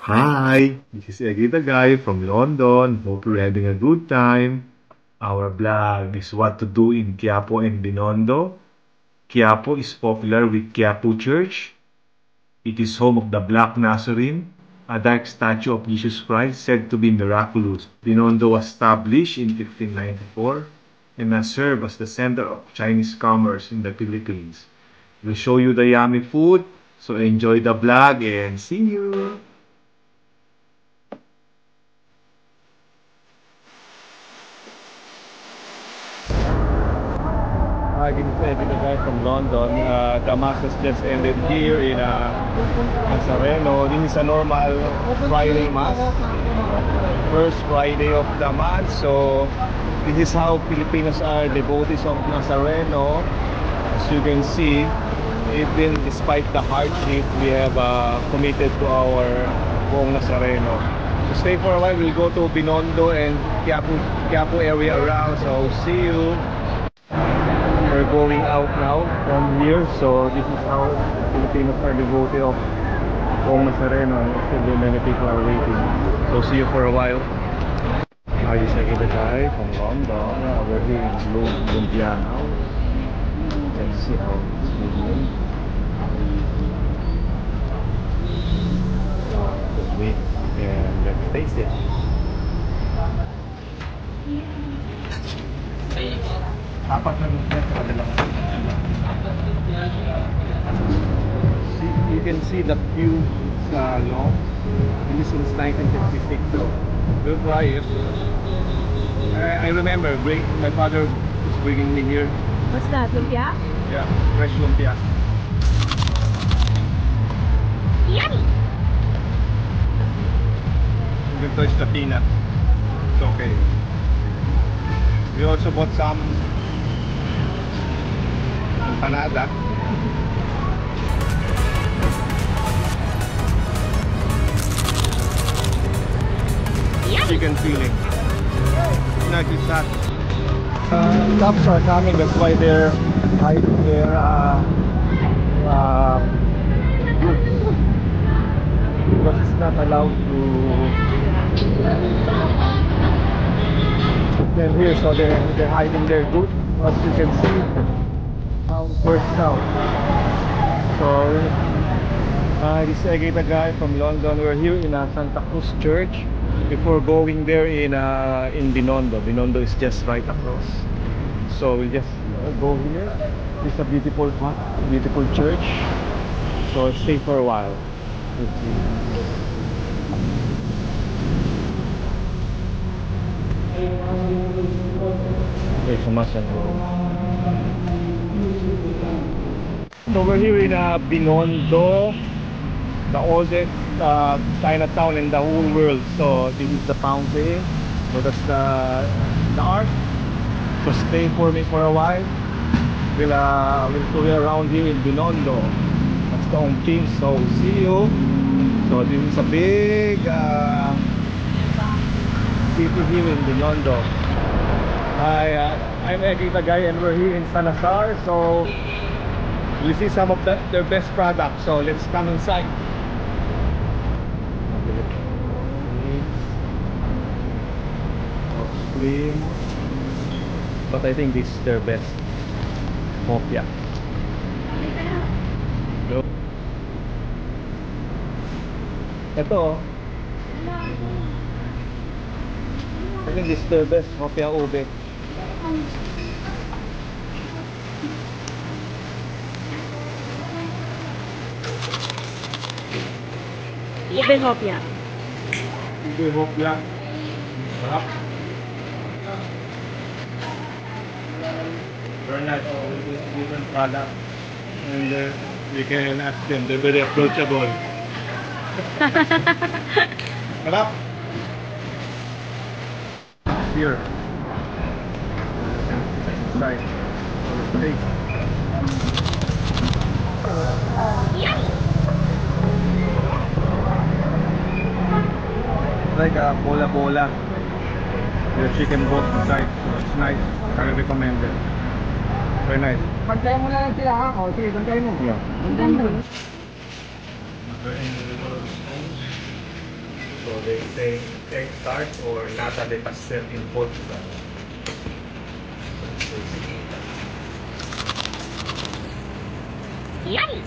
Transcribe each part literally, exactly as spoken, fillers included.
Hi, this is Egita Guy from London. Hope you're having a good time. Our vlog is what to do in Quiapo and Binondo. Quiapo is popular with Quiapo Church. It is home of the Black Nazarene, a dark statue of Jesus Christ said to be miraculous. Binondo was established in fifteen ninety-four and has served as the center of Chinese commerce in the Philippines. We'll show you the yummy food, so enjoy the vlog and see you! Hi, this is Eddie, the guy from London. Uh, the mass has just ended here in uh, Nazareno. This is a normal Friday mass, first Friday of the month. So this is how Filipinos are devotees of Nazareno. As you can see, even despite the hardship, we have uh, committed to our Buong Nazareno. So stay for a while. We'll go to Binondo and Quiapo, Quiapo area around. So see you. We're going out now from here, so this is how Filipinos are devoted of Buong Nazareno, and still many people are waiting. So see you for a while. Hi, this is Egita Guy from London. Uh, we're here in Lumpia now. Let's see how it's moving. Let's wait and let's taste it. Apat na lumpia sa kanilang. See, you can see the queue sa long. This since nineteen fifty-six. So we'll try it. I, I remember, great. My father was bringing me here. What's that, lumpia? Yeah, fresh lumpia. Yummy! Ito is the peanut. It's okay. We also bought some empanada. Chicken filling. Not just that. Uh, cops are coming, that's why they're hiding their uh, uh, goods. Because it's not allowed to then here, so they're, they're hiding their goods. As you can see how it works out. So uh, this is Egita Guy from London. We're here in uh, Santa Cruz Church before going there in uh, in Binondo. Binondo is just right across. So we'll just uh, go here. It's a beautiful beautiful church. So stay for a while. Let's see. Okay, so much and so we're here in uh, Binondo, the oldest uh, Chinatown in the whole world. So this is the fountain. So that's the the art. So stay for me for a while. We'll uh, we'll go around here in Binondo. That's the home team. So see you. So this is a big uh, city here in Binondo. Hi, uh, I'm Egita Guy and we're here in Salazar. So we'll see some of the, their best products. So let's come inside. Cream. But I think this is their best hopia. Go. Ito, I think this is their best hopia ube. Ube hopia. Ube hopia. Sarap. Very nice. All these different products, and uh, you can ask them. They're very approachable. Sarap. Here. Side. Take. Like a bola bola. The chicken boat inside. So it's nice. I recommend it. Very nice. Pantay mo na lang sila ha. O, sige, pantay mo. Yeah. Pantay mo. So they say egg tart or nata de pastel in Portugal. Yummy!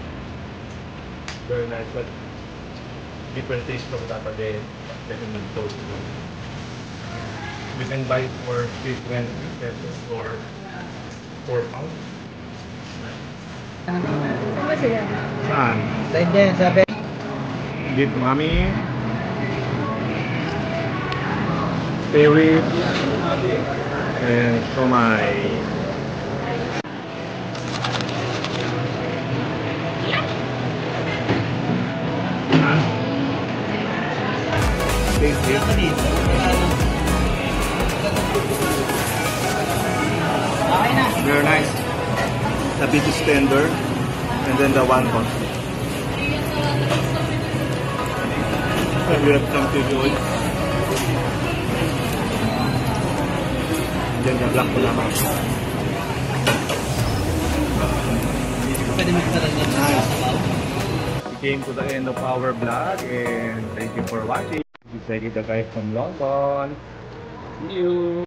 Very nice, but different taste from nata de pastel in Portugal. We can buy it for different pesos or four pounds. Ano sila? Saan? Sa Indian, sabi. Did mommy? Stay ribs and somai. Taste it. Very nice. The beef is tender, and then the wonton. And we have some chili oil. And then the black lamang. Nice. We came to the end of our vlog, and thank you for watching. This is Eddie, the guy from London. See you.